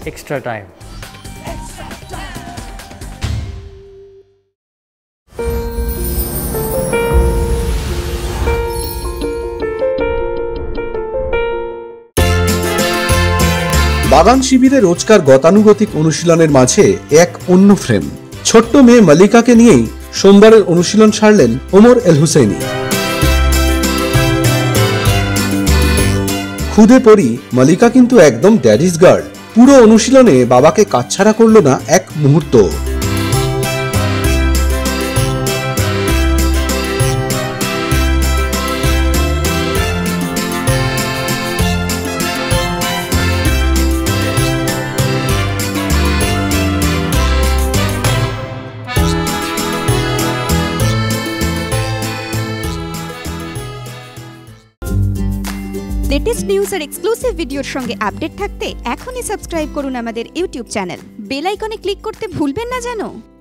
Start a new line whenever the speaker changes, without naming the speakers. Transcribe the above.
extra time.
বাগান শিবিরে রোজকার গতানুগতিক অনুশীলনের মাঝে এক অন্য ফ্রেম। ছোট্ট মেয়ে মালিকাকে নিয়েই সোমবারের অনুশীলন সারলেন ওমর এল হুসেইনি। খুদে পড়ি মালিকা কিন্তু একদম ড্যাডিস গার্ল। পুরো অনুশীলনে বাবাকে কাছছাড়া করলো না এক মুহূর্ত।
লেটেস্ট নিউজ আর এক্সক্লুসিভ ভিডিওর সঙ্গে আপডেট থাকতে এখনই সাবস্ক্রাইব করুন আমাদের ইউটিউব চ্যানেল। বেল আইকনে ক্লিক করতে ভুলবেন না যেন।